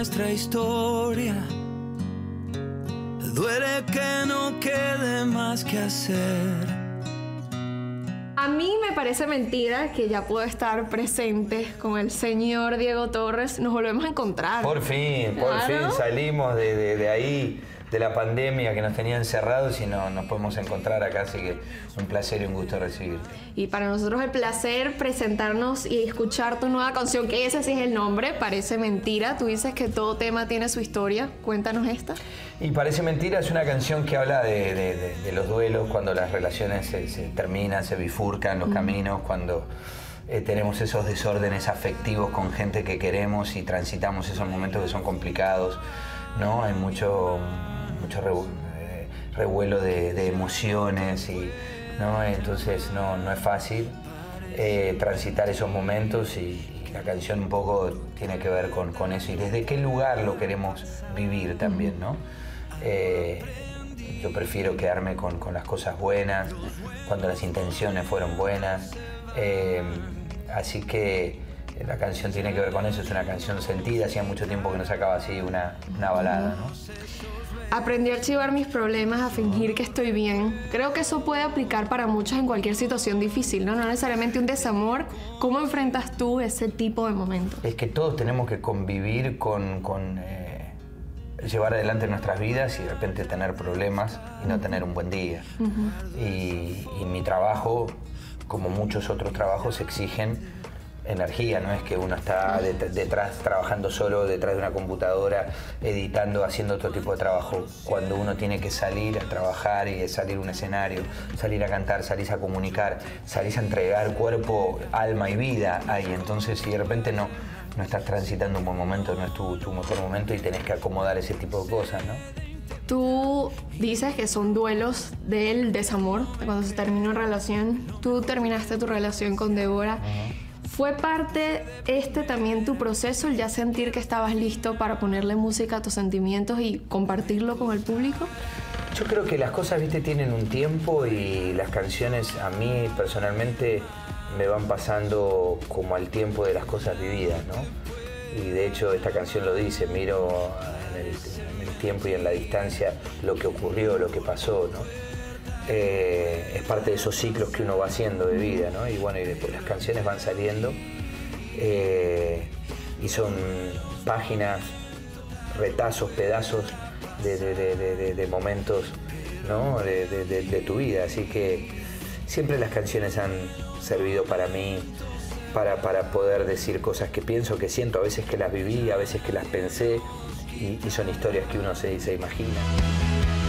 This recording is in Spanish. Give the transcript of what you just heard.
nuestra historia. Duele que no quede más que hacer. A mí me parece mentira que ya puedo estar presente con el señor Diego Torres. Nos volvemos a encontrar. Por fin salimos de ahí, de la pandemia que nos tenía encerrados y nos podemos encontrar acá, así que un placer y un gusto recibirte. Y para nosotros el placer presentarnos y escuchar tu nueva canción, que ese sí es el nombre, Parece Mentira. Tú dices que todo tema tiene su historia. Cuéntanos esta. Y Parece Mentira es una canción que habla de los duelos, cuando las relaciones se terminan, se bifurcan los caminos, cuando tenemos esos desórdenes afectivos con gente que queremos y transitamos esos momentos que son complicados, ¿no? Hay mucho revuelo de emociones, ¿no? Entonces no es fácil transitar esos momentos y la canción un poco tiene que ver con eso y desde qué lugar lo queremos vivir también, ¿no? Yo prefiero quedarme con las cosas buenas, cuando las intenciones fueron buenas, así que la canción tiene que ver con eso, es una canción sentida, hacía mucho tiempo que no sacaba así una balada, ¿no? Aprendí a archivar mis problemas, a fingir que estoy bien. Creo que eso puede aplicar para muchos en cualquier situación difícil, ¿no? No necesariamente un desamor. ¿Cómo enfrentas tú ese tipo de momentos? Es que todos tenemos que convivir con llevar adelante nuestras vidas y de repente tener problemas y no tener un buen día. Y mi trabajo, como muchos otros trabajos, exigen energía, no es que uno está detrás, trabajando solo detrás de una computadora, editando, haciendo otro tipo de trabajo. Cuando uno tiene que salir a trabajar y salir a un escenario, salir a cantar, salís a comunicar, salís a entregar cuerpo, alma y vida ahí. Entonces, si de repente no estás transitando un buen momento, no es tu mejor momento y tenés que acomodar ese tipo de cosas, ¿no? Tú dices que son duelos del desamor, de cuando se termina una relación. Tú terminaste tu relación con Débora. ¿Fue parte también tu proceso, el ya sentir que estabas listo para ponerle música a tus sentimientos y compartirlo con el público? Yo creo que las cosas, viste, tienen un tiempo y las canciones a mí personalmente me van pasando como al tiempo de las cosas vividas, ¿no? Y de hecho esta canción lo dice, miro en el tiempo y en la distancia lo que ocurrió, lo que pasó, ¿no? Es parte de esos ciclos que uno va haciendo de vida, ¿no? Y bueno, y después las canciones van saliendo y son páginas, retazos, pedazos de momentos, ¿no? de tu vida, así que siempre las canciones han servido para mí para poder decir cosas que pienso, que siento, a veces que las viví, a veces que las pensé y son historias que uno se imagina.